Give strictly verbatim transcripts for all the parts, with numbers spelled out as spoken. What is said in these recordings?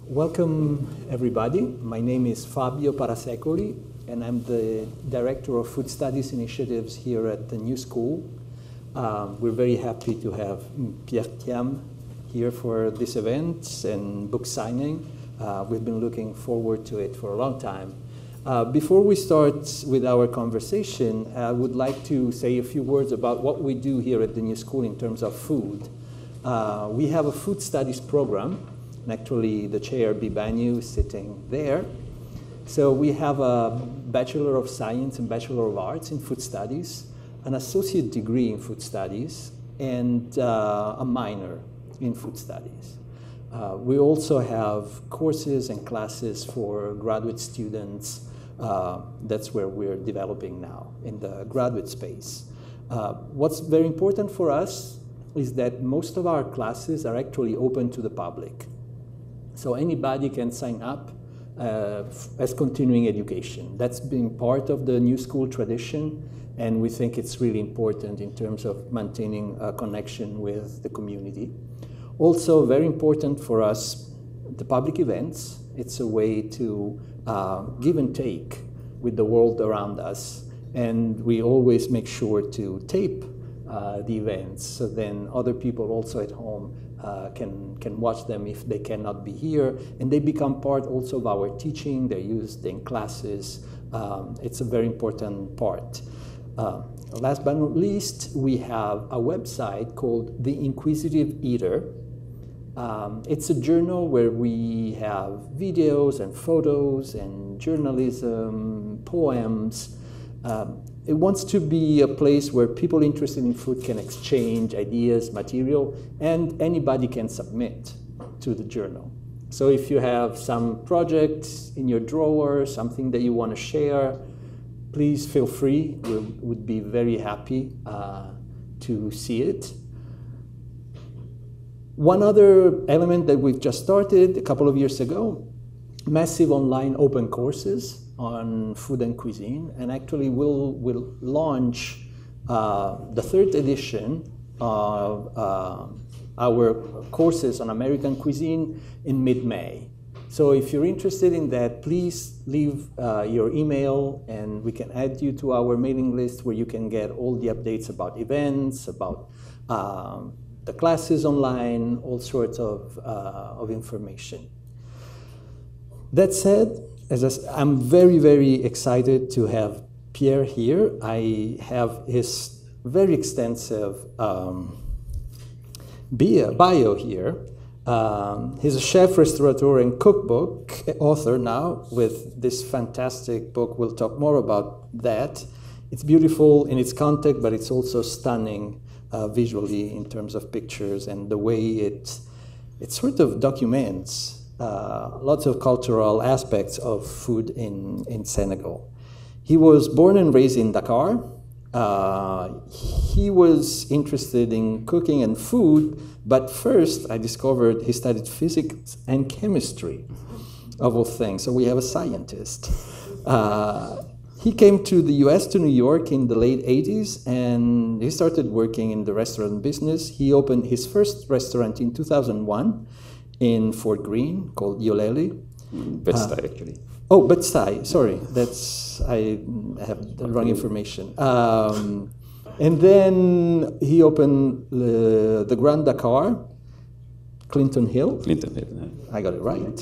Welcome, everybody. My name is Fabio Parasecoli, and I'm the Director of Food Studies Initiatives here at the New School. Um, we're very happy to have Pierre Thiam here for this event and book signing. Uh, we've been looking forward to it for a long time. Uh, before we start with our conversation, I would like to say a few words about what we do here at the New School in terms of food. Uh, we have a food studies program. And actually, the chair, Bibanu, is sitting there. So we have a Bachelor of Science and Bachelor of Arts in Food Studies, an associate degree in Food Studies, and uh, a minor in Food Studies. Uh, we also have courses and classes for graduate students. Uh, that's where we're developing now, in the graduate space. Uh, what's very important for us is that most of our classes are actually open to the public. So anybody can sign up uh, as continuing education. That's been part of the New School tradition, and we think it's really important in terms of maintaining a connection with the community. Also, very important for us, the public events. It's a way to uh, give and take with the world around us, and we always make sure to tape uh, the events, so then other people also at home Uh, can, can watch them if they cannot be here. And they become part also of our teaching. They're used in classes. Um, it's a very important part. Uh, last but not least, we have a website called The Inquisitive Eater. Um, it's a journal where we have videos and photos and journalism, poems. Um, It wants to be a place where people interested in food can exchange ideas, material, and anybody can submit to the journal. So if you have some projects in your drawer, something that you want to share, please feel free. We would be very happy uh, to see it. One other element that we've just started a couple of years ago, massive online open courses on food and cuisine, and actually we'll, we'll launch uh, the third edition of uh, our courses on American cuisine in mid-May. So if you're interested in that, please leave uh, your email and we can add you to our mailing list where you can get all the updates about events, about um, the classes online, all sorts of, uh, of information. That said, As I, I'm very, very excited to have Pierre here. I have his very extensive um, bio, bio here. Um, he's a chef, restaurateur, and cookbook author now with this fantastic book. We'll talk more about that. It's beautiful in its content, but it's also stunning uh, visually in terms of pictures and the way it, it sort of documents Uh, lots of cultural aspects of food in, in Senegal. He was born and raised in Dakar. Uh, he was interested in cooking and food, but first I discovered he studied physics and chemistry, of all things. So we have a scientist. Uh, he came to the U S, to New York in the late eighties, and he started working in the restaurant business. He opened his first restaurant in two thousand one. In Fort Greene, called Yoleli. Bed-Stuy, uh, actually. Oh, Bed-Stuy, sorry. That's, I have the wrong information. Um, and then he opened the, the Grand Dakar, Clinton Hill. Clinton Hill, yeah. I got it right.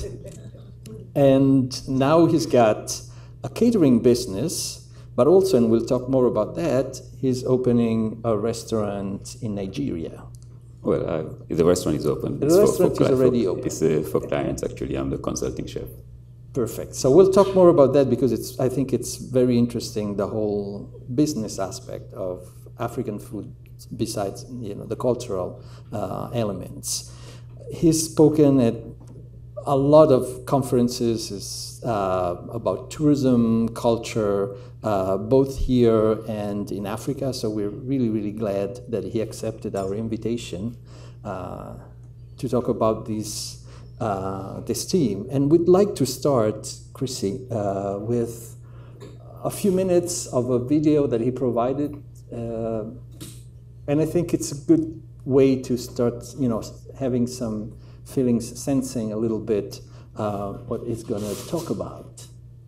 And now he's got a catering business, but also, and we'll talk more about that, he's opening a restaurant in Nigeria. Well, uh, the restaurant is open. The it's restaurant for, for, is already for, open. It's uh, for clients, actually. I'm the consulting chef. Perfect. So we'll talk more about that because it's. I think it's very interesting, the whole business aspect of African food, besides you know the cultural uh, elements. He's spoken at a lot of conferences uh, about tourism, culture, uh, both here and in Africa. So we're really, really glad that he accepted our invitation uh, to talk about this, uh, this team. And we'd like to start, Chrissy, uh, with a few minutes of a video that he provided. Uh, and I think it's a good way to start, you know, having some feelings, sensing a little bit uh, what it's going to talk about.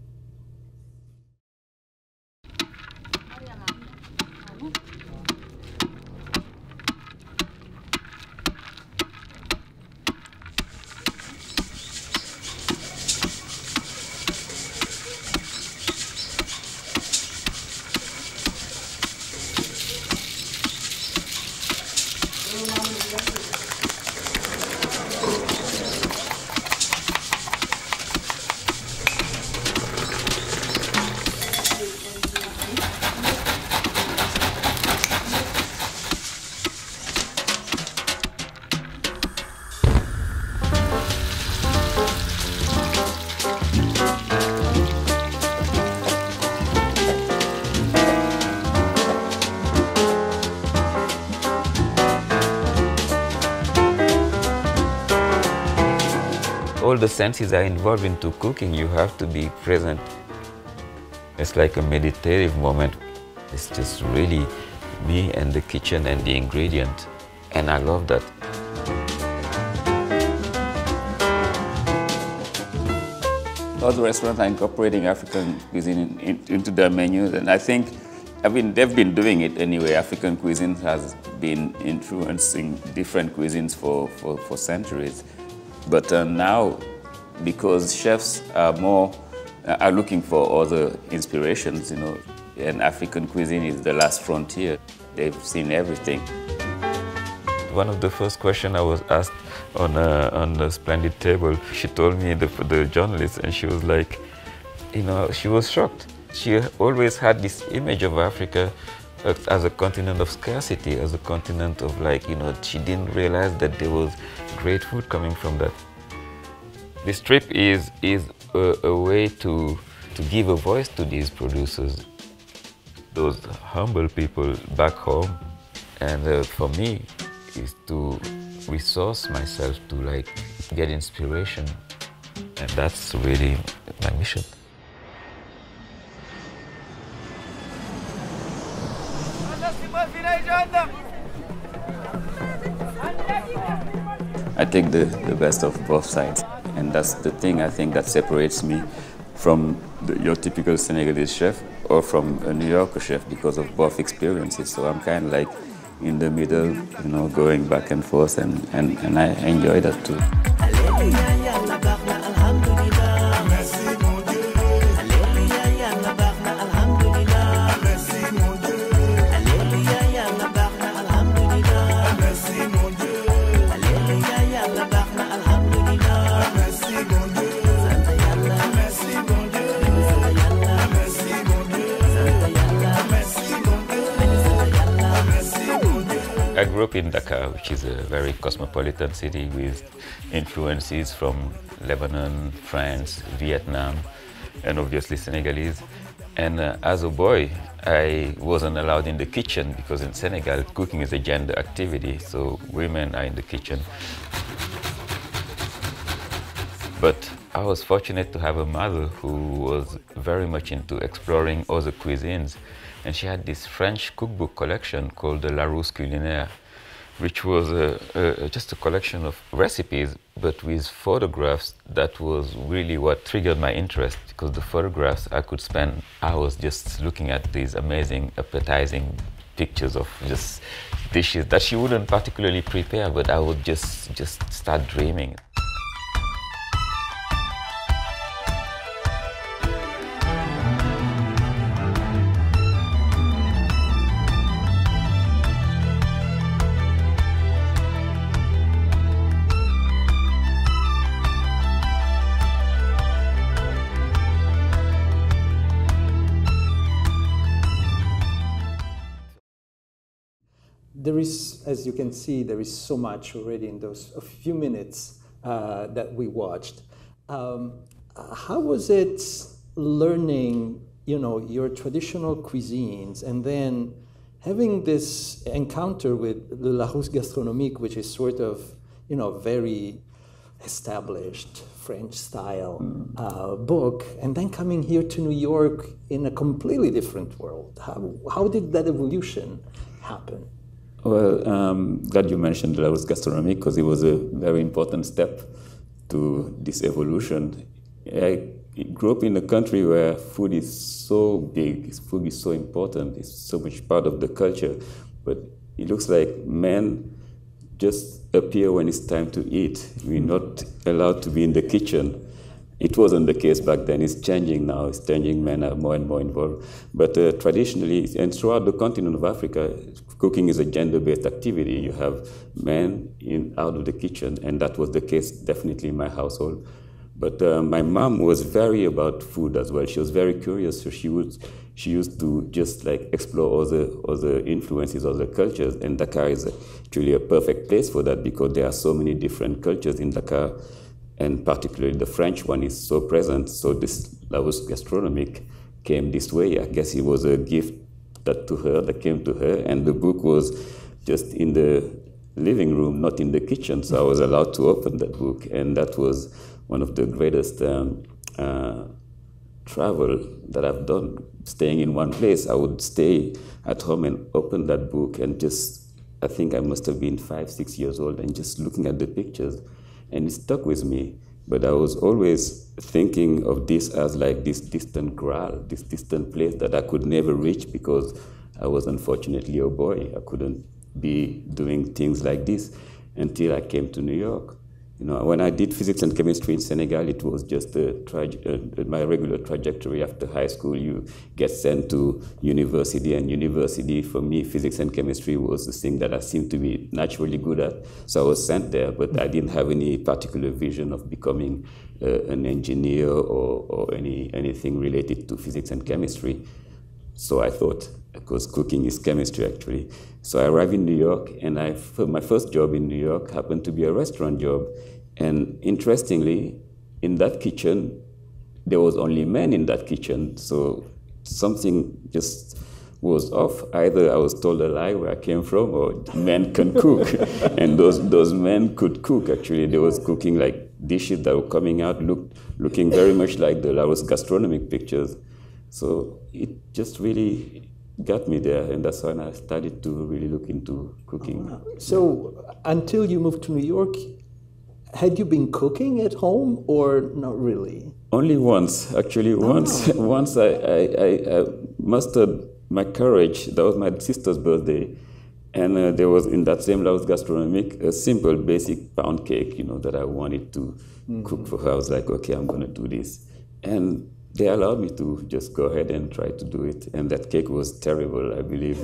All the senses are involved into cooking. You have to be present. It's like a meditative moment. It's just really me and the kitchen and the ingredient. And I love that. All the restaurants are incorporating African cuisine in, in, into their menus. And I think, I mean, they've been doing it anyway. African cuisine has been influencing different cuisines for, for, for centuries. But uh, now, because chefs are more uh, are looking for other inspirations, you know, and African cuisine is the last frontier. They've seen everything. One of the first questions I was asked on a, on a splendid table, she told me, the, the journalist, and she was like, you know, she was shocked. She always had this image of Africa as a continent of scarcity, as a continent of, like, you know, she didn't realize that there was great food coming from that. This trip is, is a, a way to, to give a voice to these producers, those humble people back home. And uh, for me, is to resource myself to, like, get inspiration. And that's really my mission. I take the, the best of both sides, and that's the thing I think that separates me from the, your typical Senegalese chef or from a New Yorker chef, because of both experiences. So I'm kind of like in the middle, you know, going back and forth, and, and, and I enjoy that too. I grew up in Dakar, which is a very cosmopolitan city with influences from Lebanon, France, Vietnam, and obviously Senegalese. And uh, as a boy, I wasn't allowed in the kitchen because in Senegal, cooking is a gender activity, so women are in the kitchen. But I was fortunate to have a mother who was very much into exploring other cuisines. And she had this French cookbook collection called the Culinaire, which was a, a, just a collection of recipes, but with photographs. That was really what triggered my interest, because the photographs, I could spend hours just looking at these amazing, appetizing pictures of just dishes that she wouldn't particularly prepare, but I would just, just start dreaming. There is, as you can see, there is so much already in those a few minutes uh, that we watched. Um, how was it learning, you know, your traditional cuisines and then having this encounter with the Larousse Gastronomique, which is sort of, you know, very established French style uh, book, and then coming here to New York in a completely different world? How, how did that evolution happen? Well, um, glad you mentioned Larousse Gastronomique, because it was a very important step to this evolution. I grew up in a country where food is so big, food is so important, it's so much part of the culture, but it looks like men just appear when it's time to eat. We're not allowed to be in the kitchen. It wasn't the case back then. It's changing now. It's changing. Men are more and more involved. But uh, traditionally, and throughout the continent of Africa, cooking is a gender-based activity. You have men in out of the kitchen, and that was the case definitely in my household. But uh, my mom was very about food as well. She was very curious, so she would she used to just like explore other other influences, other cultures. And Dakar is actually a perfect place for that because there are so many different cultures in Dakar. And particularly the French one is so present. So this Laos gastronomic came this way. I guess it was a gift that to her, that came to her. And the book was just in the living room, not in the kitchen. So I was allowed to open that book. And that was one of the greatest um, uh, travel that I've done, staying in one place. I would stay at home and open that book and just, I think I must have been five, six years old and just looking at the pictures. And it stuck with me, but I was always thinking of this as like this distant graal, this distant place that I could never reach because I was unfortunately a boy. I couldn't be doing things like this until I came to New York. You know, when I did physics and chemistry in Senegal, it was just a uh, my regular trajectory. After high school, you get sent to university, and university, for me, physics and chemistry was the thing that I seemed to be naturally good at. So I was sent there, but I didn't have any particular vision of becoming uh, an engineer or, or any anything related to physics and chemistry. So I thought, because cooking is chemistry, actually. So I arrived in New York, and I, my first job in New York happened to be a restaurant job. And interestingly, in that kitchen, there was only men in that kitchen. So something just was off. Either I was told a lie where I came from, or men can cook. And those, those men could cook, actually. They was cooking like dishes that were coming out, look, looking very much like the Laos gastronomic pictures. So it just really got me there, and that's when I started to really look into cooking. Oh, wow. So until you moved to New York, had you been cooking at home or not really? Only once, actually. Once, oh. once I, I, I, I mustered my courage. That was my sister's birthday, and uh, there was in that same Laos gastronomic a simple, basic pound cake, you know, that I wanted to mm-hmm. cook for her. I was like, okay, I'm going to do this, and they allowed me to just go ahead and try to do it, and that cake was terrible, I believe.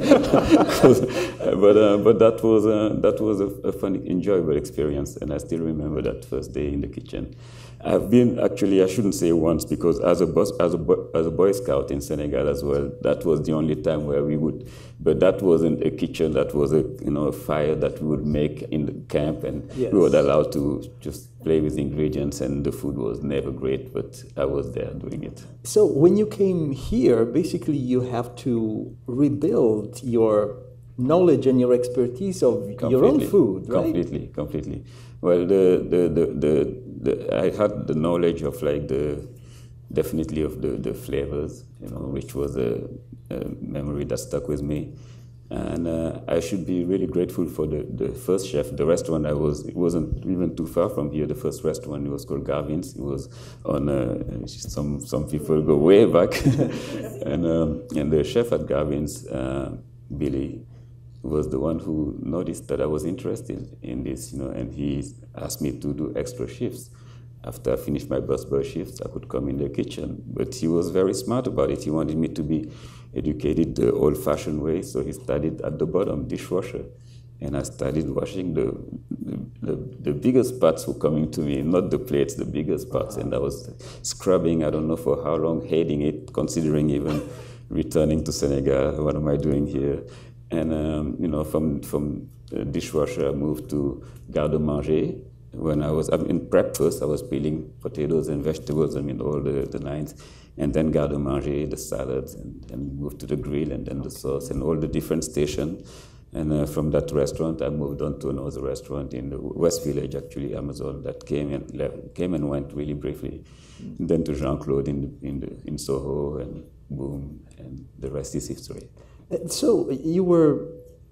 but uh, but that was uh, that was a, a fun, enjoyable experience, and I still remember that first day in the kitchen. I've been actually, I shouldn't say once, because as a bus, as a as a Boy Scout in Senegal as well, that was the only time where we would. But that wasn't a kitchen. That was a you know a fire that we would make in the camp, and yes. we were allowed to just play with ingredients, and the food was never great, but I was there doing it. So when you came here, basically you have to rebuild your knowledge and your expertise of completely, your own food, right? Completely, completely. Well, the the, the, the, the I had the knowledge of like the, definitely of the, the flavors, you know, which was a, a memory that stuck with me. And uh, I should be really grateful for the, the first chef. The restaurant I was, it wasn't even too far from here. The first restaurant, it was called Garvin's. It was on, uh, some some people go way back. and um, and the chef at Garvin's, uh, Billy, was the one who noticed that I was interested in this, you know, and he asked me to do extra shifts. After I finished my busboy shifts, I could come in the kitchen. But he was very smart about it. He wanted me to be educated the old-fashioned way, so he started at the bottom, dishwasher. And I started washing the, the, the, the biggest pots were coming to me, not the plates, the biggest pots. And I was scrubbing, I don't know for how long, hating it, considering even returning to Senegal, what am I doing here? And, um, you know, from, from the dishwasher, I moved to garde-manger. When I was I mean, prep first, I was peeling potatoes and vegetables, I mean, all the, the lines, and then garde-manger, the salads, and then moved to the grill, and then the sauce, and all the different stations. And uh, from that restaurant, I moved on to another restaurant in the West Village, actually, Amazon, that came and left, came and went really briefly. And then to Jean-Claude in, the, in, the, in Soho, and boom, and the rest is history. So you were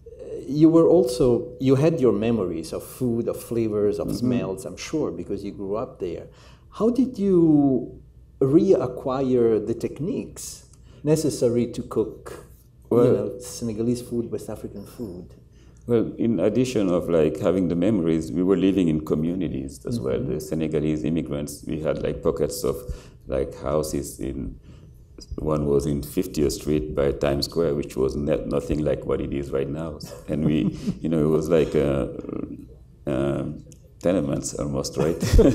you were also, you had your memories of food, of flavors, of Mm-hmm. smells, I'm sure, because you grew up there. How did you reacquire the techniques necessary to cook, Well, you know, Senegalese food, West African food? Well, in addition of like having the memories, we were living in communities as well. The Senegalese immigrants, we had like pockets of like houses in, one was in fiftieth Street by Times Square, which was net, nothing like what it is right now. And we, you know, it was like a, uh, tenements almost, right?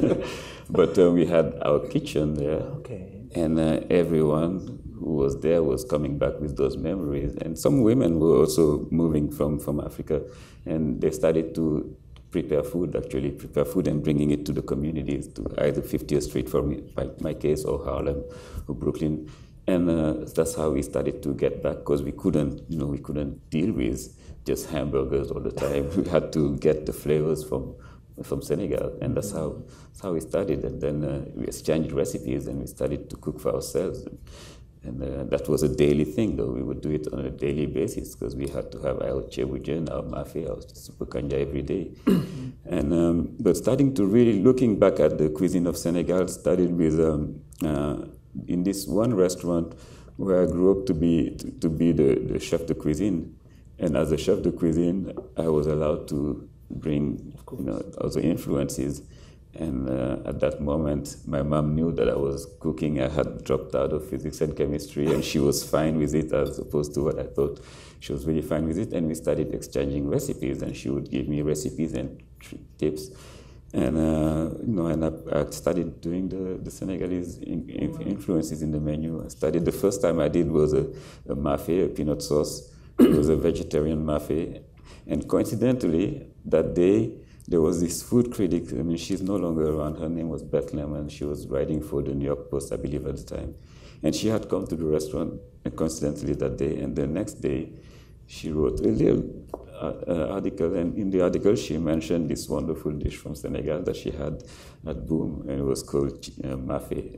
But uh, we had our kitchen there. Okay. And uh, everyone who was there was coming back with those memories. And some women were also moving from, from Africa, and they started to prepare food, actually prepare food and bringing it to the communities, to either fiftieth Street for me, my, my case, or Harlem, or Brooklyn. And uh, that's how we started to get back, because we couldn't, you know, we couldn't deal with just hamburgers all the time. We had to get the flavors from from Senegal, and that's how that's how we started. And then uh, we exchanged recipes, and we started to cook for ourselves. And uh, that was a daily thing, though. We would do it on a daily basis because we had to have our chebujen, our mafe, our super kanja every day. And um, but starting to really looking back at the cuisine of Senegal started with um, uh, in this one restaurant where I grew up to be to, to be the, the chef de cuisine. And as a chef de cuisine, I was allowed to bring, you know, other influences. And uh, at that moment, my mom knew that I was cooking. I had dropped out of physics and chemistry, and she was fine with it as opposed to what I thought. She was really fine with it, and we started exchanging recipes, and she would give me recipes and tips. And, uh, you know, and I, I started doing the, the Senegalese in, in influences in the menu. I started, the first time I did was a, a mafe, a peanut sauce. It was a vegetarian mafe. And coincidentally, that day, there was this food critic. I mean, she's no longer around. Her name was Beth Lemon. She was writing for the New York Post, I believe, at the time. And she had come to the restaurant coincidentally that day. And the next day, she wrote a little uh, uh, article. And in the article, she mentioned this wonderful dish from Senegal that she had at Boom. And it was called uh, mafe.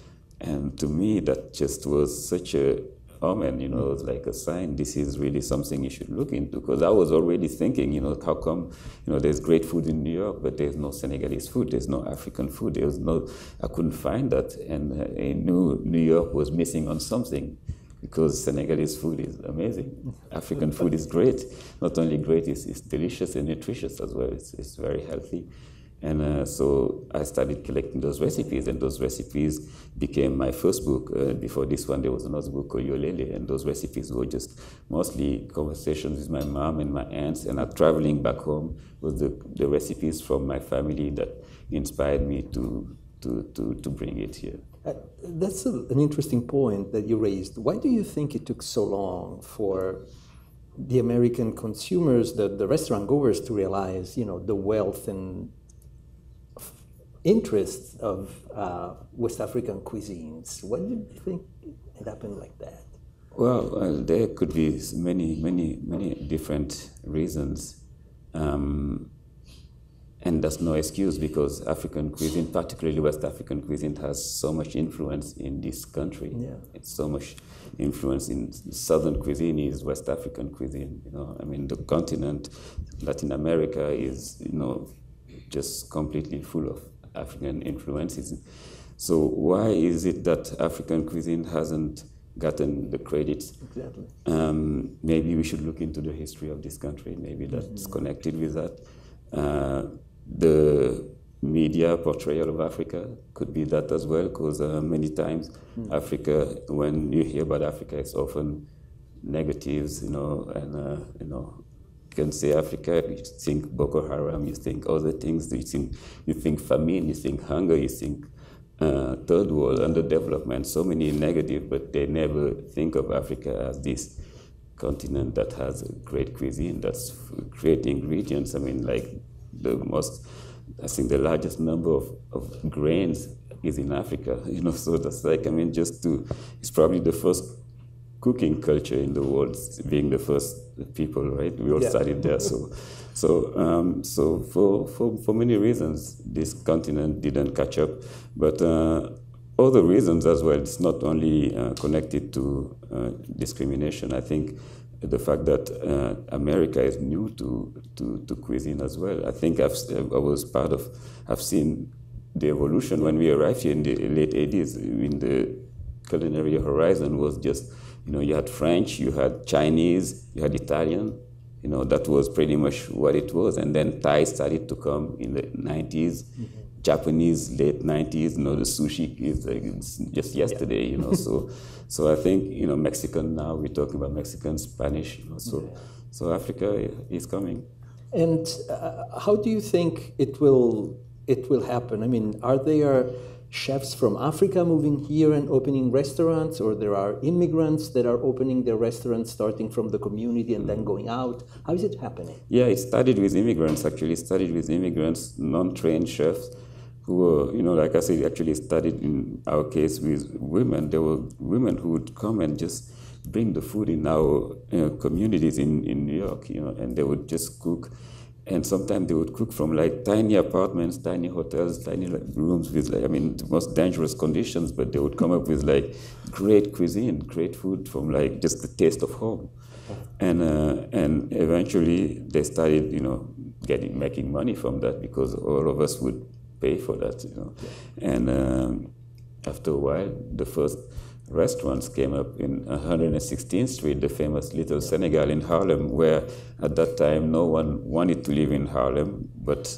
And to me, that just was such a omen, you know, it was like a sign. This is really something you should look into, because I was already thinking, you know, how come, you know, there's great food in New York, but there's no Senegalese food, there's no African food, there was no, I couldn't find that, and I knew New York was missing on something, because Senegalese food is amazing. African food is great. Not only great, it's, it's delicious and nutritious as well. It's, it's very healthy. And uh, so I started collecting those recipes, and those recipes became my first book. Uh, before this one, there was another book called Yolele, and those recipes were just mostly conversations with my mom and my aunts, and I'm traveling back home with the, the recipes from my family that inspired me to, to, to, to bring it here. Uh, that's a, an interesting point that you raised. Why do you think it took so long for the American consumers, the, the restaurant goers, to realize, you know, the wealth and interests of uh, West African cuisines? Why do you think it happened like that? Well, uh, there could be many, many, many different reasons. Um, and that's no excuse, because African cuisine, particularly West African cuisine, has so much influence in this country. Yeah. It's so much influence in Southern cuisine is West African cuisine. You know, I mean, the continent, Latin America, is, you know, just completely full of African influences. So why is it that African cuisine hasn't gotten the credit? Exactly. Um, maybe we should look into the history of this country. Maybe that's mm-hmm. connected with that. Uh, the media portrayal of Africa could be that as well, because uh, many times mm. Africa, when you hear about Africa, it's often negatives, you know, and uh, you know. You can say Africa, you think Boko Haram, you think other things, you think, you think famine, you think hunger, you think uh, third world, underdevelopment, so many negative, but they never think of Africa as this continent that has a great cuisine, that's great ingredients. I mean, like the most, I think the largest number of, of grains is in Africa, you know, so that's like, I mean, just to, it's probably the first cooking culture in the world, being the first people, right? We all yeah. started there. So, so, um, so for, for for many reasons, this continent didn't catch up. But uh, other reasons as well. It's not only uh, connected to uh, discrimination. I think the fact that uh, America is new to, to, to cuisine as well. I think I've, I was part of, I've seen the evolution when we arrived here in the late eighties. In the culinary horizon was just, you know, you had French, you had Chinese, you had Italian. You know, that was pretty much what it was. And then Thai started to come in the nineties. Mm-hmm. Japanese, late nineties, you know, the sushi is like, it's just yesterday, yeah. you know, so so I think, you know, Mexican now, we're talking about Mexican, Spanish, you know, so, yeah. so Africa is coming. And uh, how do you think it will, it will happen? I mean, are there chefs from Africa moving here and opening restaurants, or there are immigrants that are opening their restaurants starting from the community and then going out? How is it happening? Yeah, it started with immigrants, actually. It started with immigrants, non-trained chefs, who were, you know, like I said, actually started in our case with women. There were women who would come and just bring the food in our you know, communities in, in New York, you know, and they would just cook. And sometimes they would cook from like tiny apartments, tiny hotels, tiny like, rooms with, like, I mean, the most dangerous conditions, but they would come up with like great cuisine, great food from like just the taste of home. And uh, and eventually they started, you know, getting making money from that because all of us would pay for that, you know. Yeah. And um, after a while, the first restaurants came up in one hundred sixteenth Street, the famous Little Senegal in Harlem, where at that time no one wanted to live in Harlem, but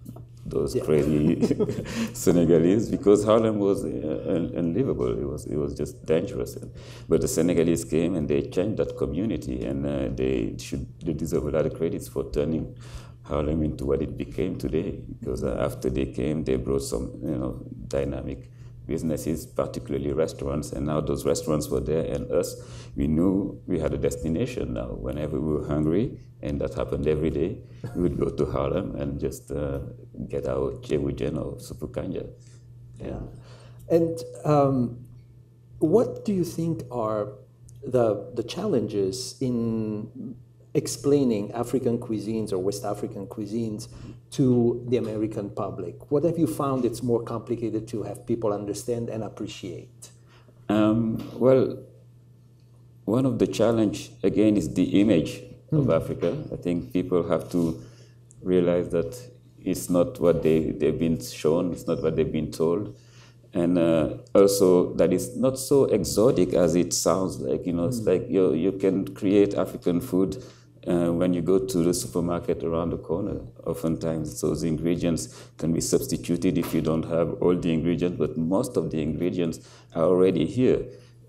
those yeah. crazy Senegalese, because Harlem was uh, unlivable. It was it was just dangerous. But the Senegalese came and they changed that community, and uh, they should they deserve a lot of credits for turning Harlem into what it became today. Because uh, after they came, they brought some you know dynamic businesses, particularly restaurants, and now those restaurants were there, and us, we knew we had a destination now. Whenever we were hungry, and that happened every day, we would go to Harlem and just uh, get our chewujen or supu kanja. Yeah. And um, what do you think are the, the challenges in explaining African cuisines or West African cuisines to the American public? What have you found it's more complicated to have people understand and appreciate? Um, well, one of the challenge, again, is the image of mm. Africa. I think people have to realize that it's not what they, they've been shown, it's not what they've been told. And uh, also that it's not so exotic as it sounds like. You know, mm. it's like you, you can create African food Uh, when you go to the supermarket around the corner. Oftentimes those ingredients can be substituted if you don't have all the ingredients, but most of the ingredients are already here.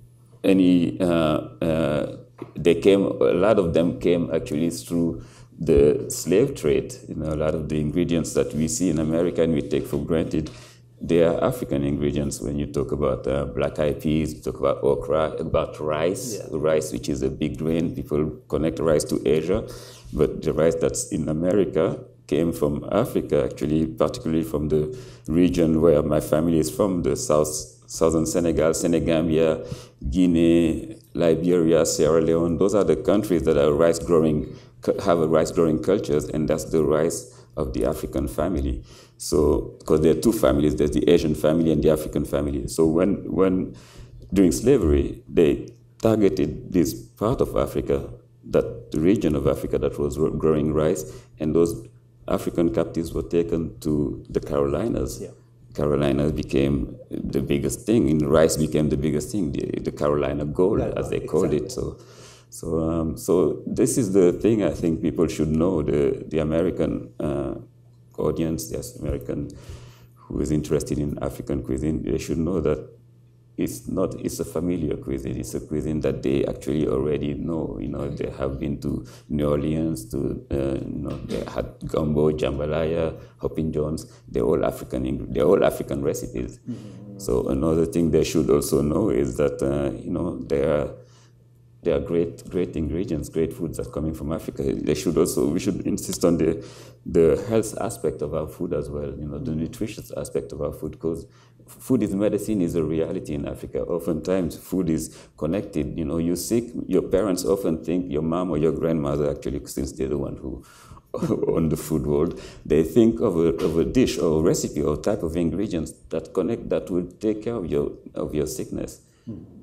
Any, uh, uh, they came, a lot of them came actually through the slave trade. You know, a lot of the ingredients that we see in America and we take for granted, they are African ingredients. When you talk about uh, black eyed peas, you talk about okra, about rice, yeah. rice, which is a big grain. People connect rice to Asia, but the rice that's in America came from Africa, actually, particularly from the region where my family is from, the south, southern Senegal, Senegambia, Guinea, Liberia, Sierra Leone. Those are the countries that are rice growing, have a rice growing cultures, and that's the rice of the African family. So, because there are two families, there's the Asian family and the African family. So when, when during slavery, they targeted this part of Africa, that region of Africa that was growing rice, and those African captives were taken to the Carolinas. Yeah. Carolinas became the biggest thing, and rice became the biggest thing, the, the Carolina gold, yeah, as they called exactly. it. So, so, um, so this is the thing I think people should know, the, the American uh, audience, yes, American who is interested in African cuisine, they should know that it's not, it's a familiar cuisine. It's a cuisine that they actually already know. You know, they have been to New Orleans, to, uh, you know, they had gumbo, jambalaya, hopping jones. They're all African, they're all African recipes. Mm-hmm. So another thing they should also know is that, uh, you know, there are, there are great, great ingredients, great foods that are coming from Africa. They should also, we should insist on the, the health aspect of our food as well, you know, the nutritious aspect of our food, because food is medicine is a reality in Africa. Oftentimes, food is connected. You know, you're sick, your parents often think your mom or your grandmother, actually, since they're the one who on the food world, they think of a, of a dish or a recipe or type of ingredients that connect, that will take care of your, of your sickness. Mm.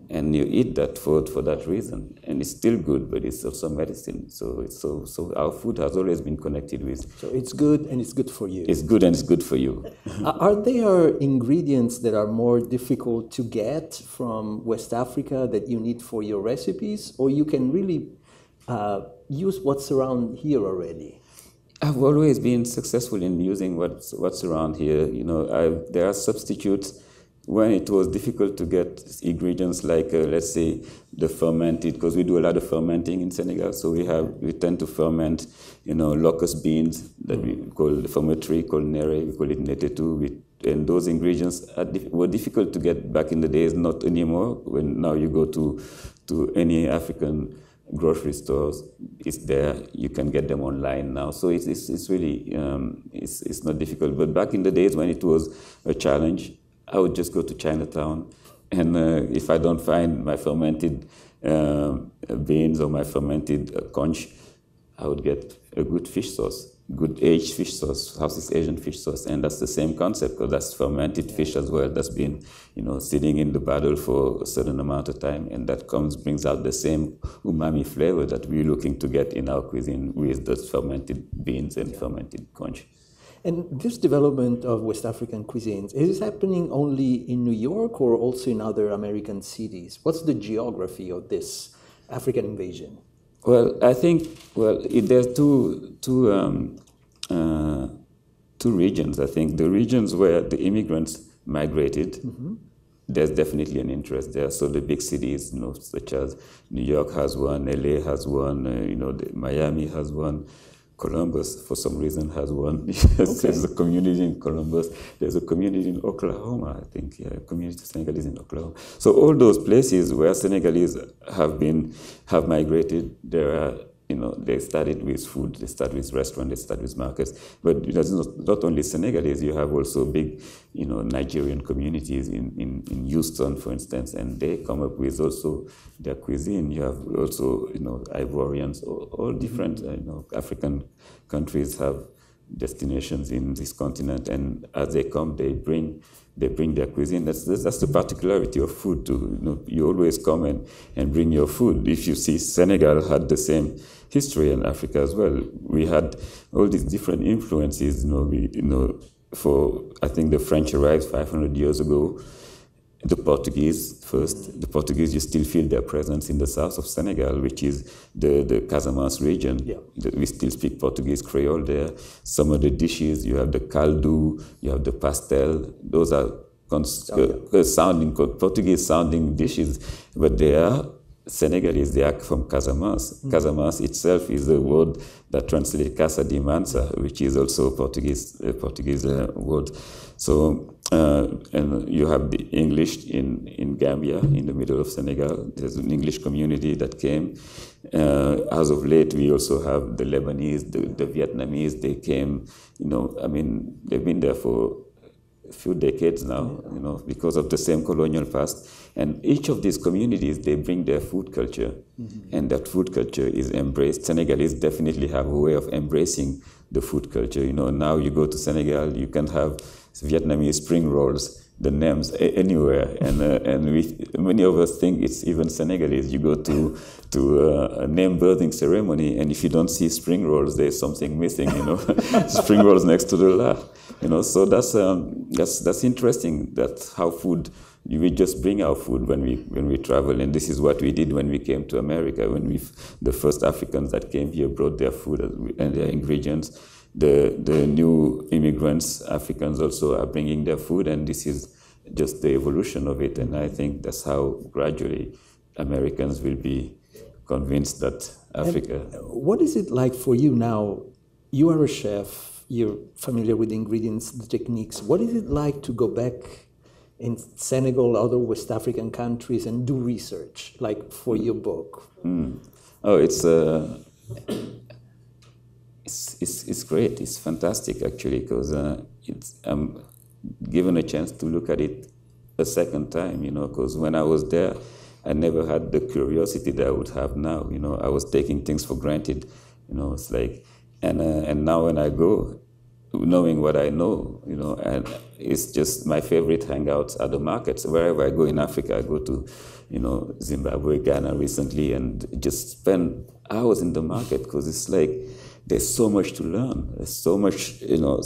and you eat that food for that reason, and it's still good, but it's also medicine. So it's so so our food has always been connected with. So it's good and it's good for you. It's good and it's good for you. Are there ingredients that are more difficult to get from West Africa that you need for your recipes, or you can really uh, use what's around here already? I've always been successful in using what's what's around here. You know, I, there are substitutes. When it was difficult to get ingredients like, uh, let's say, the fermented, because we do a lot of fermenting in Senegal, so we have we tend to ferment, you know, locust beans that we call fermentary, culinary, we call it netetu, we, and those ingredients are dif- were difficult to get back in the days, not anymore. When now you go to to any African grocery stores, it's there. You can get them online now, so it's it's, it's really um, it's it's not difficult. But back in the days when it was a challenge, I would just go to Chinatown, and uh, if I don't find my fermented uh, beans or my fermented uh, conch, I would get a good fish sauce, good aged fish sauce, Southeast Asian fish sauce, and that's the same concept, because that's fermented fish as well. That's been, you know, sitting in the bottle for a certain amount of time, and that comes brings out the same umami flavor that we're looking to get in our cuisine with those fermented beans and yeah. fermented conch. And this development of West African cuisines, is it happening only in New York or also in other American cities? What's the geography of this African invasion? Well, I think, well, it, there's two, two, um, uh, two regions, I think. The regions where the immigrants migrated, mm-hmm. there's definitely an interest there. So the big cities, you know, such as New York has one, L A has one, uh, you know, the, Miami has one. Columbus, for some reason, has one. Yes, okay. There's a community in Columbus. There's a community in Oklahoma, I think. Yeah, a community of Senegalese in Oklahoma. So all those places where Senegalese have been, have migrated, there are, you know, they started with food, they started with restaurants, they started with markets. But you know, it's not, not only Senegalese, you have also big, you know, Nigerian communities in, in, in Houston, for instance, and they come up with also their cuisine. You have also, you know, Ivorians, all, all different, uh, you know, African countries have destinations in this continent, and as they come, they bring they bring their cuisine. That's that's the particularity of food too. You know, you always come and, and bring your food. If you see, Senegal had the same history in Africa as well. We had all these different influences. You know, we you know for I think the French arrived five hundred years ago. The Portuguese first. The Portuguese, you still feel their presence in the south of Senegal, which is the, the Casamance region. Yeah. We still speak Portuguese Creole there. Some of the dishes, you have the caldo, you have the pastel. Those are cons- oh, yeah. uh, sounding Portuguese sounding dishes, but they are Senegalese. They are from Casamance. Mm. Casamance itself is a word that translates Casa de Mansa, which is also a Portuguese uh, Portuguese uh, word. So. Uh, and you have the English in, in Gambia, in the middle of Senegal. There's an English community that came. Uh, as of late, we also have the Lebanese, the, the Vietnamese. They came, you know, I mean, they've been there for a few decades now, you know, because of the same colonial past. And each of these communities, they bring their food culture, mm-hmm. and that food culture is embraced. Senegalese definitely have a way of embracing the food culture. You know, now you go to Senegal, you can have Vietnamese spring rolls, the names anywhere, and uh, and we, many of us think it's even Senegalese. You go to to uh, a name birthing ceremony, and if you don't see spring rolls, there's something missing. You know, spring rolls next to the la. You know, so that's um, that's that's interesting. That's how food. We just bring our food when we when we travel, and this is what we did when we came to America. When we the first Africans that came here brought their food and their ingredients. The the new immigrants, Africans also are bringing their food, and this is just the evolution of it. And I think that's how gradually Americans will be convinced that Africa. And what is it like for you now? You are a chef, you're familiar with the ingredients, the techniques. What is it like to go back in Senegal, other West African countries, and do research, like for your book? Mm. Oh, it's... Uh, It's, it's, it's great, it's fantastic actually, because uh, it's I'm given a chance to look at it a second time, you know, because when I was there, I never had the curiosity that I would have now, you know. I was taking things for granted, you know, it's like, and uh, and now when I go, knowing what I know, you know, and it's just my favorite hangouts are the markets. Wherever I go in Africa, I go to, you know, Zimbabwe, Ghana recently, and just spend hours in the market because it's like there's so much to learn. There's so much, you know,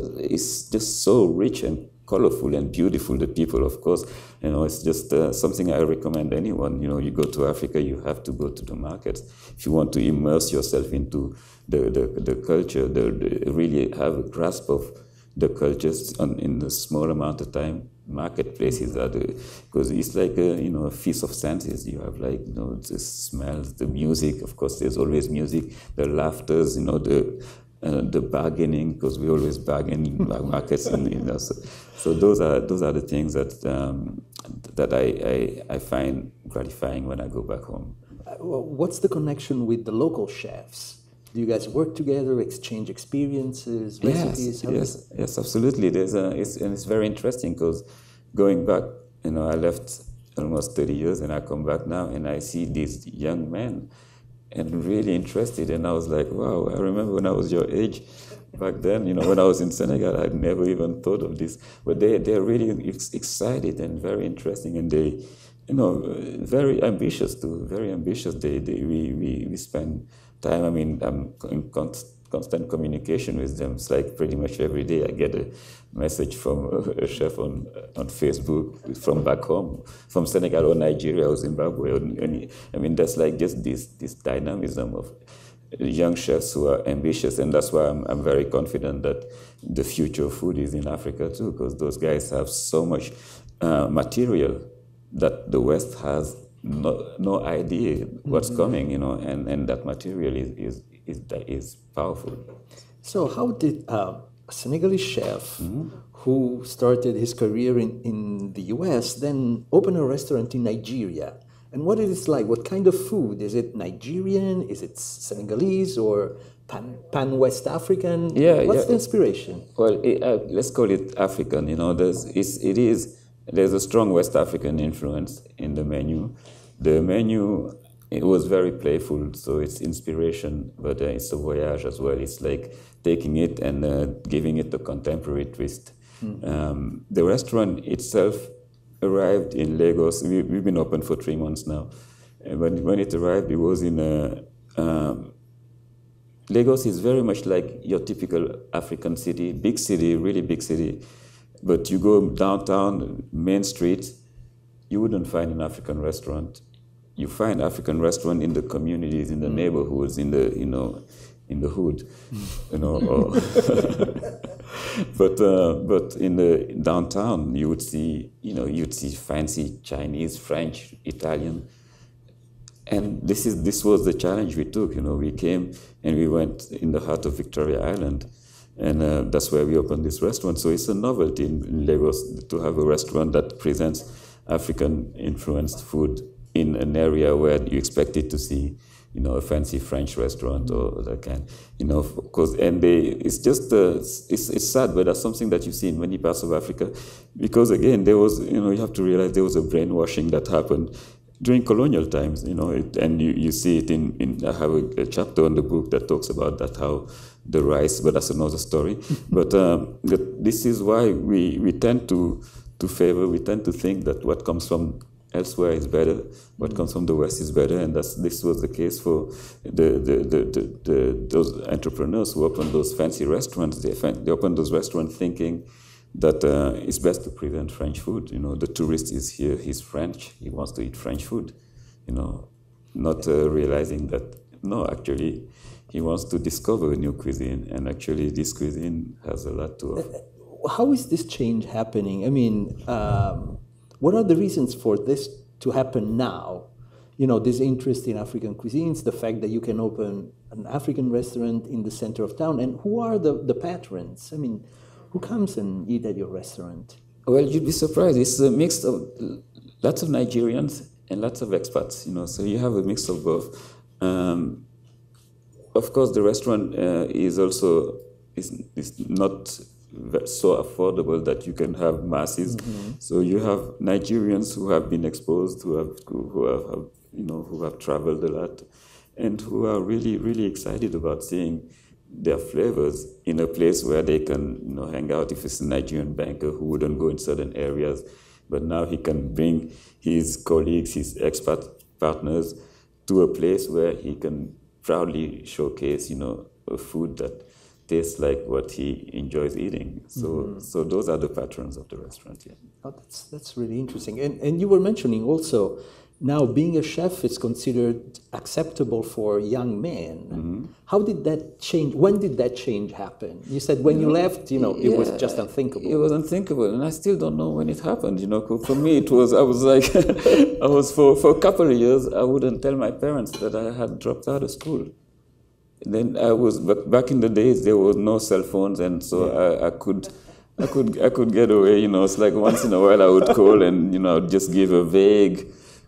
it's just so rich and colorful and beautiful. The people, of course, you know, it's just uh, something I recommend anyone. You know, you go to Africa, you have to go to the markets if you want to immerse yourself into the the, the culture, the, the really have a grasp of the cultures on, in a small amount of time. Marketplaces are the, because it's like a, you know, a feast of senses. You have like, you know, the smells, the music. Of course, there's always music, the laughters, you know, the uh, the bargaining, because we always bargain in markets, and you know, so, so those are those are the things that um, that I, I I find gratifying when I go back home. Uh, well, what's the connection with the local chefs? Do you guys work together, exchange experiences, recipes? Yes, yes, yes, absolutely. There's a, it's, and it's very interesting because going back, you know, I left almost thirty years and I come back now and I see these young men and really interested. And I was like, wow, I remember when I was your age back then, you know, when I was in Senegal, I'd never even thought of this. But they, they're really ex- excited and very interesting, and they, you know, very ambitious too, very ambitious. They, they, we, we, we spend time. I mean, I'm in constant communication with them. It's like pretty much every day I get a message from a chef on on Facebook from back home, from Senegal or Nigeria or Zimbabwe. Or any, I mean, that's like just this this dynamism of young chefs who are ambitious, and that's why I'm I'm very confident that the future of food is in Africa too, because those guys have so much uh, material that the West has no no idea what's mm-hmm. coming, you know, and, and that material is is is, is powerful. So how did uh, a Senegalese chef mm-hmm. who started his career in, in the U S then open a restaurant in Nigeria? And what is it like? What kind of food? Is it Nigerian? Is it Senegalese or pan, pan West African? Yeah, What's yeah. the inspiration? Well, it, uh, let's call it African. You know, there's it's, it is. There's a strong West African influence in the menu. The menu, it was very playful, so it's inspiration, but uh, it's a voyage as well. It's like taking it and uh, giving it a contemporary twist. Mm. Um, the restaurant itself arrived in Lagos. We, we've been open for three months now. And when, when it arrived, it was in a... Um, Lagos is very much like your typical African city, big city, really big city. But you go downtown, Main Street, you wouldn't find an African restaurant. You find African restaurant in the communities, in the neighborhoods, in the, you know, in the hood, you know. Or but uh, but in the downtown, you would see, you know, you'd see fancy Chinese, French, Italian. And this is this was the challenge we took. You know, we came and we went in the heart of Victoria Island. And uh, that's where we opened this restaurant. So it's a novelty in, in Lagos to have a restaurant that presents African-influenced food in an area where you expected to see, you know, a fancy French restaurant or that kind, you know, because and they, it's just uh, it's it's sad, but that's something that you see in many parts of Africa, because again there was, you know, you have to realize there was a brainwashing that happened during colonial times, you know, it, and you, you see it in, in I have a, a chapter in the book that talks about that, how the rice, but that's another story. But um, this is why we, we tend to to favor, we tend to think that what comes from elsewhere is better, what comes from the West is better, and that's, this was the case for the, the, the, the, the those entrepreneurs who opened those fancy restaurants. They, they opened those restaurants thinking that uh, it's best to present French food. You know, the tourist is here, he's French, he wants to eat French food, you know, not uh, realizing that, no, actually, he wants to discover a new cuisine, and actually this cuisine has a lot to offer. How is this change happening? I mean, um, what are the reasons for this to happen now? You know, this interest in African cuisines, the fact that you can open an African restaurant in the center of town, and who are the, the patrons? I mean, who comes and eat at your restaurant? Well, you'd be surprised. It's a mix of lots of Nigerians and lots of expats, you know, so you have a mix of both. Um, of course, the restaurant uh, is also is, is not so affordable that you can have masses. Mm-hmm. So you have Nigerians who have been exposed, who have, who have, you know, who have traveled a lot, and who are really, really excited about seeing their flavors in a place where they can, you know, hang out. If it's a Nigerian banker who wouldn't go in certain areas, but now he can bring his colleagues, his expat partners, to a place where he can proudly showcase, you know, a food that tastes like what he enjoys eating. So, mm-hmm. so those are the patrons of the restaurant. Yeah. Oh, that's that's really interesting. And and you were mentioning also, now being a chef is considered acceptable for young men. Mm-hmm. How did that change? When did that change happen? You said when you left, you know, it yeah, was just unthinkable. It was unthinkable, and I still don't know when it happened. You know, for me, it was. I was like, I was for for a couple of years. I wouldn't tell my parents that I had dropped out of school. Then I was back in the days. There was no cell phones, and so yeah. I, I could. I could I could get away, you know. It's like once in a while I would call and, you know, I'd just give a vague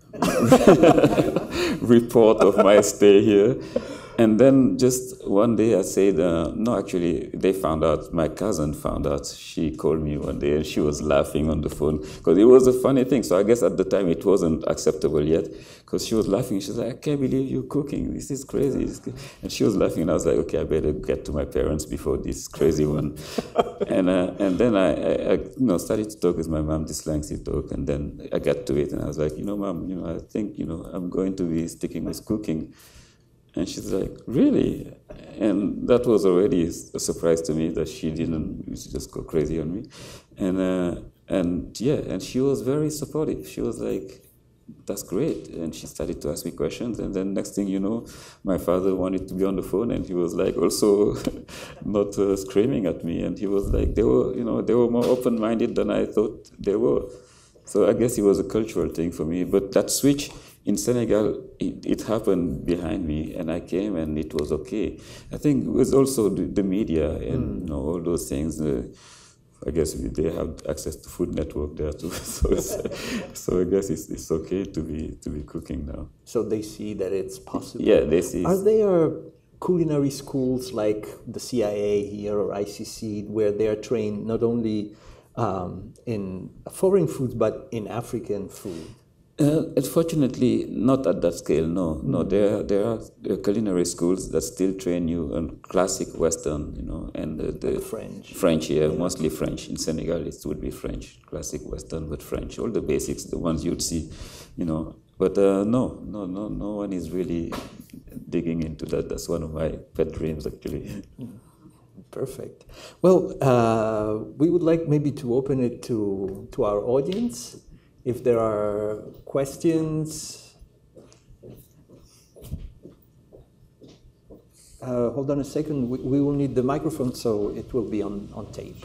report of my stay here. And then just one day I said, uh, no, actually, they found out, my cousin found out. She called me one day and she was laughing on the phone because it was a funny thing. So I guess at the time it wasn't acceptable yet because she was laughing. She was like, I can't believe you're cooking. This is crazy. And she was laughing and I was like, okay, I better get to my parents before this crazy one. and uh, and then I, I, I you know, started to talk with my mom, this lengthy talk. And then I got to it and I was like, you know, Mom, you know, I think, you know, I'm going to be sticking with cooking. And she's like, really? And that was already a surprise to me that she didn't just go crazy on me. And uh, and yeah, and she was very supportive. She was like, that's great. And she started to ask me questions. And then next thing you know, my father wanted to be on the phone and he was like also not uh, screaming at me. And he was like, they were, you know, they were more open-minded than I thought they were. So I guess it was a cultural thing for me. But that switch in Senegal, it, it happened behind me, and I came, and it was okay. I think it was also the, the media and mm. you know, all those things. Uh, I guess they have access to Food Network there too, so it's, so I guess it's, it's okay to be to be cooking now. So they see that it's possible. Yeah, they see. Are there culinary schools like the C I A here or I C C where they are trained not only um, in foreign foods but in African food? Uh, unfortunately, not at that scale, no. Mm-hmm. No, there, there are culinary schools that still train you on classic Western, you know, and uh, the French. French, yeah, mostly French. In Senegal, it would be French, classic Western, but French. All the basics, the ones you'd see, you know. But uh, no, no, no, no one is really digging into that. That's one of my pet dreams, actually. Perfect. Well, uh, we would like maybe to open it to to our audience. If there are questions, uh, hold on a second. We, we will need the microphone, so it will be on, on tape.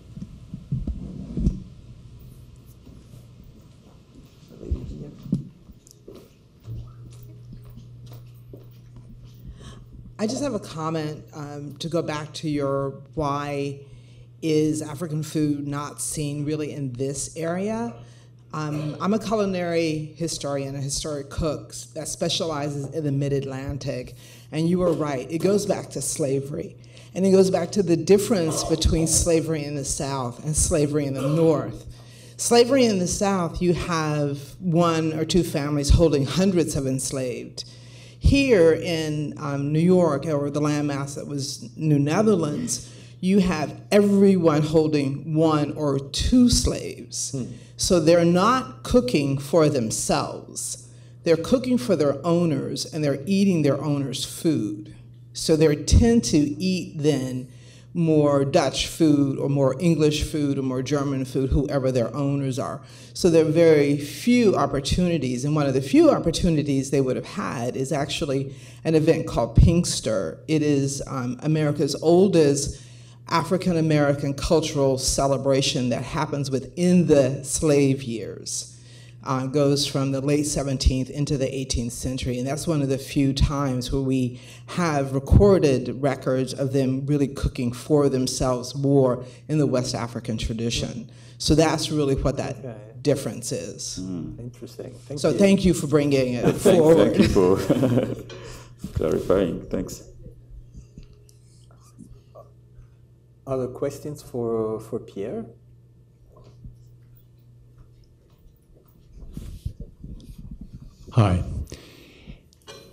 I just have a comment um, to go back to your why is African food not seen really in this area? Um, I'm a culinary historian, a historic cook that specializes in the mid-Atlantic, and you were right. It goes back to slavery, and it goes back to the difference between slavery in the South and slavery in the North. Slavery in the South, you have one or two families holding hundreds of enslaved. Here in um, New York, or the landmass that was New Netherlands, you have everyone holding one or two slaves. Hmm. So they're not cooking for themselves. They're cooking for their owners, and they're eating their owners' food. So they tend to eat then more Dutch food or more English food or more German food, whoever their owners are. So there are very few opportunities, and one of the few opportunities they would have had is actually an event called Pinkster. It is um, America's oldest African-American cultural celebration that happens within the slave years. Uh, goes from the late seventeenth into the eighteenth century, and that's one of the few times where we have recorded records of them really cooking for themselves more in the West African tradition. So that's really what that okay. difference is. Mm. Interesting. Thank so you. thank you for bringing it forward. Thank you for clarifying. Thanks. Other questions for, for Pierre? Hi.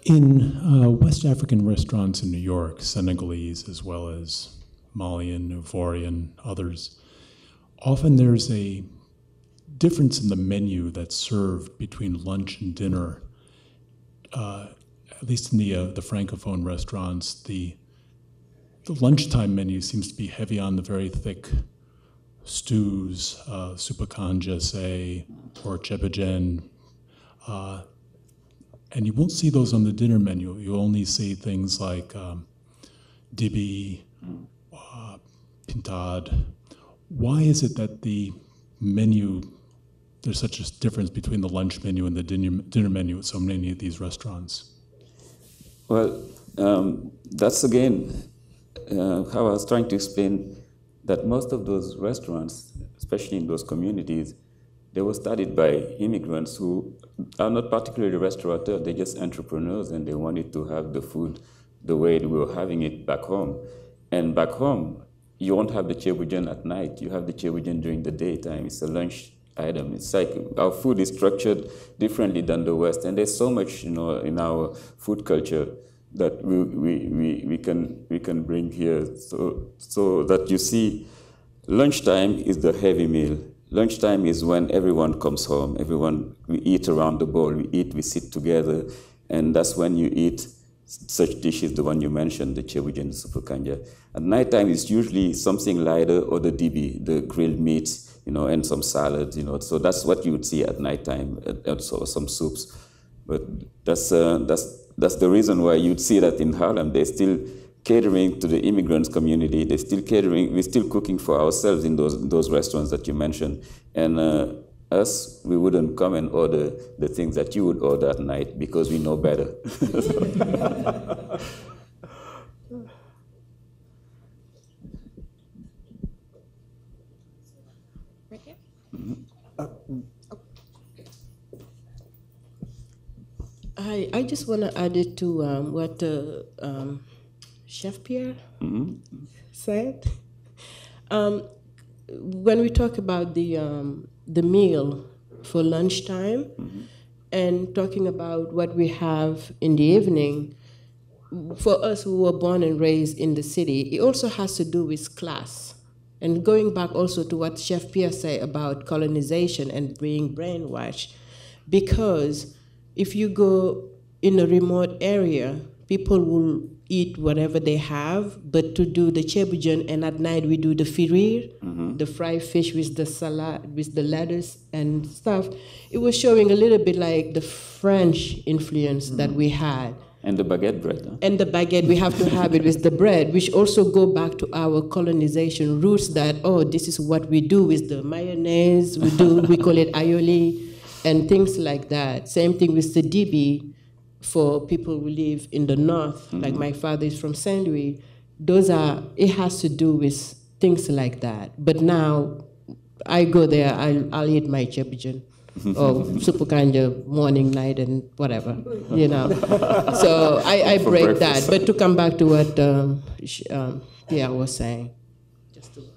In uh, West African restaurants in New York, Senegalese as well as Malian, Ivorian, others, often there's a difference in the menu that's served between lunch and dinner. Uh, at least in the uh, the Francophone restaurants, the the lunchtime menu seems to be heavy on the very thick stews, uh, supakanja, say, or chebejen. Uh, and you won't see those on the dinner menu. You'll only see things like um, dibi, uh, pintade. Why is it that the menu, there's such a difference between the lunch menu and the dinner, dinner menu at so many of these restaurants? Well, um, that's again uh, how I was trying to explain that most of those restaurants, especially in those communities, they were started by immigrants who are not particularly restaurateurs, they're just entrepreneurs, and they wanted to have the food the way we were having it back home. And back home, you won't have the chebujen at night, you have the chebujen during the daytime. It's a lunch item. It's like our food is structured differently than the West, and there's so much, you know, in our food culture that we, we, we, we can we can bring here. So so that you see, lunchtime is the heavy meal. Lunchtime is when everyone comes home. Everyone, we eat around the bowl. We eat, we sit together, and that's when you eat such dishes, the one you mentioned, the chebujen, the supakanja. At nighttime, it's usually something lighter, or the dibi, the grilled meats, you know, and some salads, you know. So that's what you would see at nighttime, and also some soups. But that's uh, that's that's the reason why you'd see that in Harlem, they're still catering to the immigrants community. They're still catering. We're still cooking for ourselves in those those restaurants that you mentioned. And uh, us, we wouldn't come and order the things that you would order at night because we know better. Right here. Mm-hmm. Uh, I, I just want to add it to um, what uh, um, Chef Pierre Mm-hmm. said. Um, when we talk about the um, the meal for lunchtime, mm-hmm. and talking about what we have in the evening, for us who were born and raised in the city, it also has to do with class. And going back also to what Chef Pierre said about colonization and being brainwashed, because if you go in a remote area, people will eat whatever they have, but to do the chebujen, and at night we do the firir, mm-hmm. the fried fish with the salad, with the lettuce and stuff. It was showing a little bit like the French influence mm-hmm. that we had. And the baguette bread. Huh? And the baguette, we have to have it with the bread, which also go back to our colonization roots that, oh, this is what we do with the mayonnaise, we do, we call it aioli, and things like that. Same thing with the dibi for people who live in the north, mm-hmm. like my father is from Saint Louis. Those are, it has to do with things like that. But now, I go there, I'll, I'll eat my chebujen or supukanja morning, night, and whatever, you know. So I, I break breakfast. that. But to come back to what um, um, Pierre was saying. Just to,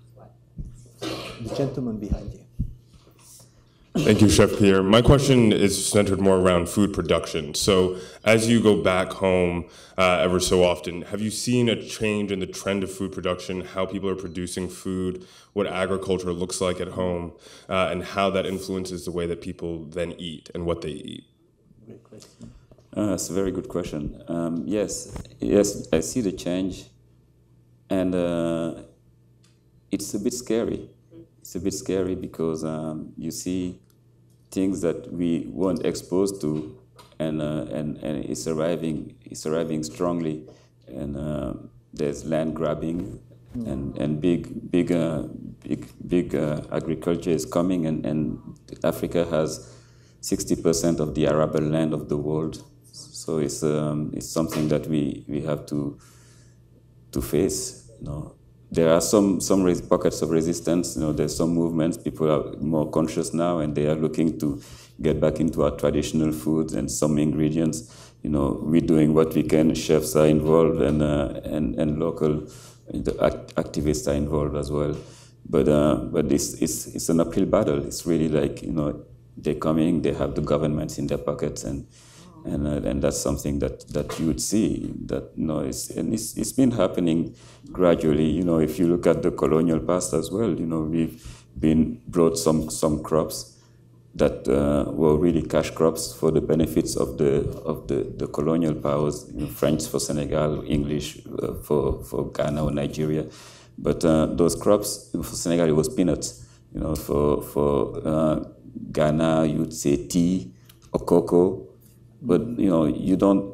the gentleman behind you. Thank you, Chef Pierre. My question is centered more around food production. So as you go back home uh, ever so often, have you seen a change in the trend of food production, how people are producing food, what agriculture looks like at home, uh, and how that influences the way that people then eat and what they eat? Great question. Uh, that's a very good question. Um, yes, yes, I see the change, and uh, it's a bit scary. It's a bit scary because um, you see things that we weren't exposed to, and uh, and and it's arriving. It's arriving strongly, and uh, there's land grabbing, mm. and and big big uh, big big uh, agriculture is coming, and, and Africa has sixty percent of the arable land of the world. So it's um, it's something that we, we have to to face. You know. There are some some res- pockets of resistance. You know, there's some movements. People are more conscious now, and they are looking to get back into our traditional foods and some ingredients. You know, we're doing what we can. Chefs are involved, and uh, and and local the act- activists are involved as well. But uh, but it's it's it's an uphill battle. It's really like, you know, they're coming. They have the governments in their pockets, and And, uh, and that's something that, that you would see, that, you know, it's, and it's, it's been happening gradually. You know, if you look at the colonial past as well, you know, we've been brought some, some crops that uh, were really cash crops for the benefits of the, of the, the colonial powers, you know, French for Senegal, English uh, for, for Ghana or Nigeria. But uh, those crops, for Senegal, it was peanuts. You know, for, for uh, Ghana, you'd say tea or cocoa. But, you know, you don't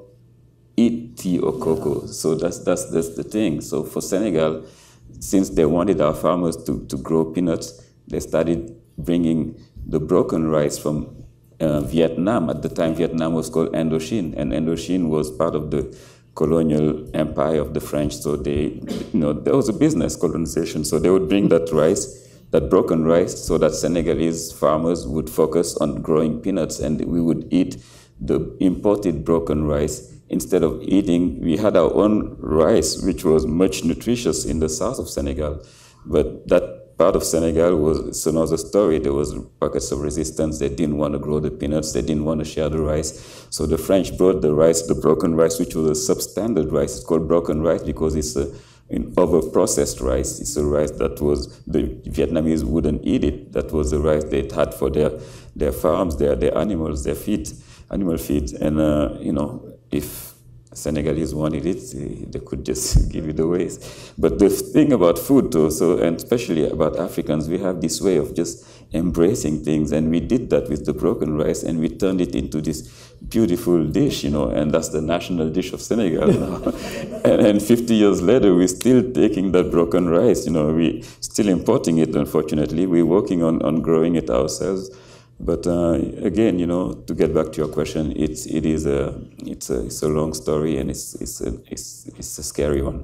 eat tea or cocoa. So that's, that's, that's the thing. So for Senegal, since they wanted our farmers to, to grow peanuts, they started bringing the broken rice from uh, Vietnam. At the time, Vietnam was called Indochine, and Indochine was part of the colonial empire of the French. So they, you know, there was a business colonization. So they would bring that rice, that broken rice, so that Senegalese farmers would focus on growing peanuts, and we would eat the imported broken rice. Instead of eating, we had our own rice, which was much nutritious in the south of Senegal. But that part of Senegal was another story. There was pockets of resistance. They didn't want to grow the peanuts. They didn't want to share the rice. So the French brought the rice, the broken rice, which was a substandard rice. It's called broken rice because it's a in over-processed rice. It's a rice that was, the Vietnamese wouldn't eat it. That was the rice they had for their, their farms, their, their animals, their feed. Animal feed, and uh, you know, if Senegalese wanted it, they could just give it away. But the thing about food, too, so and especially about Africans, we have this way of just embracing things, and we did that with the broken rice, and we turned it into this beautiful dish, you know, and that's the national dish of Senegal now. and, and fifty years later, we're still taking that broken rice, you know, we're still importing it, unfortunately. We're working on, on growing it ourselves. But uh, again, you know, to get back to your question, it's it is a it's a it's a long story, and it's it's a it's it's a scary one.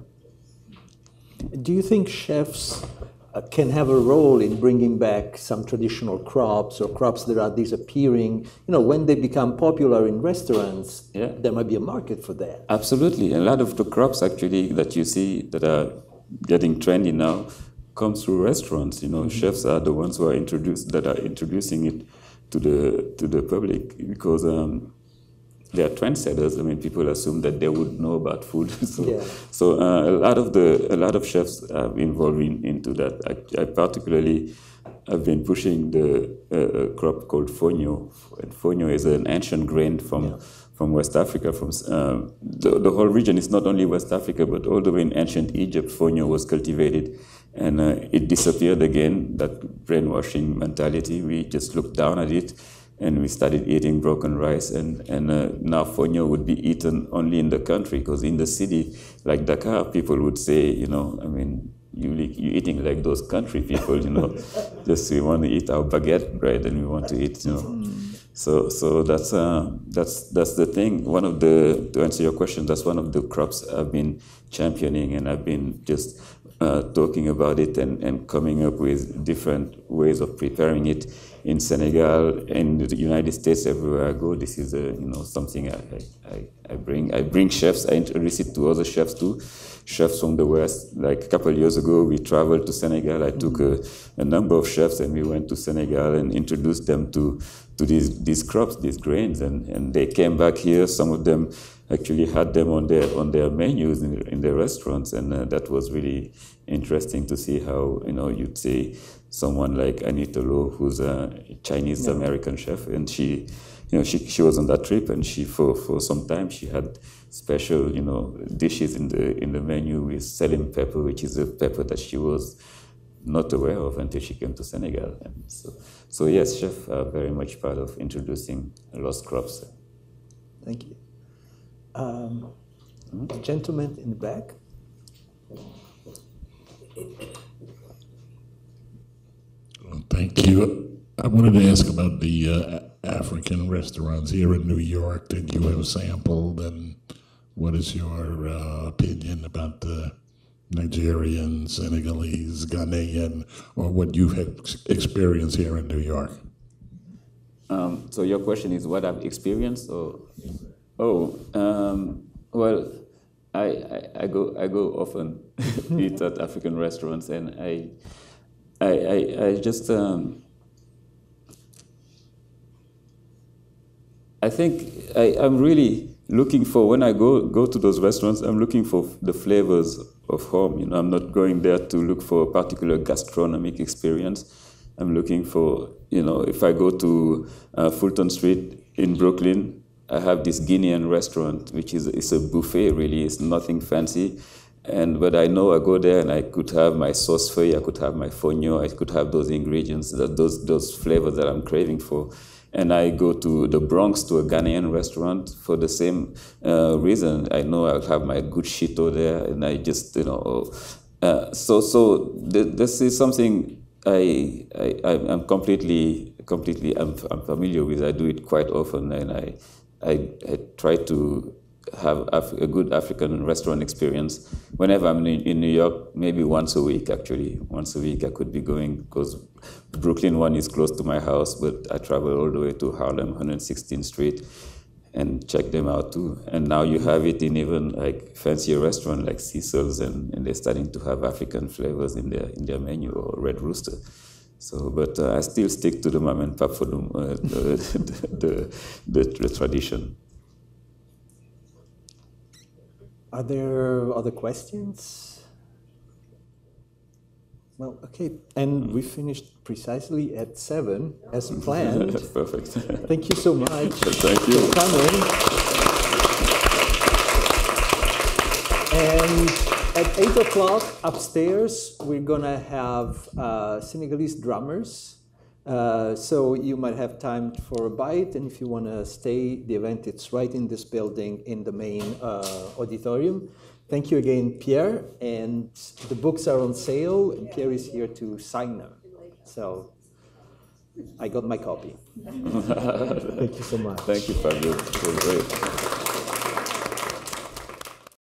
Do you think chefs uh, can have a role in bringing back some traditional crops or crops that are disappearing? You know, when they become popular in restaurants, Yeah. there might be a market for that. Absolutely, a lot of the crops actually that you see that are getting trendy now comes through restaurants. You know, mm-hmm. Chefs are the ones who are introduced that are introducing it to the to the public because um, they are trendsetters. I mean, people assume that they would know about food. so, yeah. so uh, a lot of the a lot of chefs are involved in, into that. I, I particularly have been pushing the uh, crop called fonio. And fonio is an ancient grain from. Yeah. From West Africa, from uh, the, the whole region is not only West Africa, but all the way in ancient Egypt, fonio was cultivated, and uh, it disappeared again, that brainwashing mentality. We just looked down at it, and we started eating broken rice, and, and uh, now fonio would be eaten only in the country, because in the city, like Dakar, people would say, you know, I mean, you, you're eating like those country people, you know, just we want to eat our baguette bread, and we want to eat, you know. So, so that's uh, that's that's the thing. One of the to answer your question, that's one of the crops I've been championing, and I've been just uh, talking about it and, and coming up with different ways of preparing it in Senegal, in the United States, everywhere I go. This is a you know something I I, I bring I bring chefs. I introduce it to other chefs too. Chefs from the West. Like a couple of years ago, we traveled to Senegal. I took a, a number of chefs, and we went to Senegal and introduced them to, to these these crops, these grains, and, and they came back here. Some of them actually had them on their on their menus in, in their restaurants, and uh, that was really interesting to see how you know you'd say someone like Anita Lo, who's a Chinese American yeah. chef, and she. You know, she she was on that trip, and she for, for some time she had special you know dishes in the in the menu with Selim pepper, which is a pepper that she was not aware of until she came to Senegal. And so, so yes, chefs are very much part of introducing lost crops. Thank you. Um, the gentleman in the back. Well, thank you. I wanted to ask about the uh, African restaurants here in New York that you have sampled, and what is your uh, opinion about the Nigerian, Senegalese, Ghanaian, or what you have experienced here in New York? Um, so your question is what I've experienced, or oh, um, well, I, I I go I go often eat at African restaurants, and I I I, I just. Um, I think I, I'm really looking for, when I go, go to those restaurants, I'm looking for the flavors of home. You know, I'm not going there to look for a particular gastronomic experience. I'm looking for, you know, if I go to uh, Fulton Street in Brooklyn, I have this Guinean restaurant, which is it's a buffet, really. It's nothing fancy. And but I know I go there and I could have my sauce feuille, I could have my fonio, I could have those ingredients, that those those flavors that I'm craving for. And I go to the Bronx to a Ghanaian restaurant for the same uh, reason. I know I'll have my good shito there, and I just, you know, uh, so so th- this is something I I I'm completely completely I'm, I'm familiar with. I do it quite often, and I I, I try to have Af- a good African restaurant experience whenever I'm in, in New York. Maybe once a week, actually. Once a week I could be going, because Brooklyn one is close to my house, but I travel all the way to Harlem, one hundred sixteenth Street, and check them out too. And now you have it in even like fancier restaurants like Cecil's, and, and they're starting to have African flavors in their in their menu, or Red Rooster. So, but uh, I still stick to the mom and pop for the, uh, the, the, the, the tradition. Are there other questions? Well, okay, and we finished precisely at seven as planned. Perfect. Thank you so much. Thank you for coming. And at eight o'clock upstairs, we're gonna have uh, Senegalese drummers. Uh, so you might have time for a bite, and if you want to stay, the event it's right in this building in the main uh, auditorium. Thank you again, Pierre, and the books are on sale, and Pierre is here to sign them. So I got my copy. Thank you so much. Thank you, Fabio. It was great.